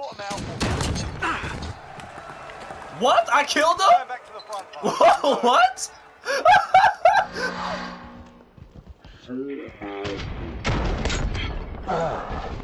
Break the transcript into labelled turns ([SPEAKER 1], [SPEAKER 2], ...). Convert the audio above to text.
[SPEAKER 1] Sort them out.
[SPEAKER 2] What? I killed him?
[SPEAKER 1] Going back to the front line.
[SPEAKER 2] What?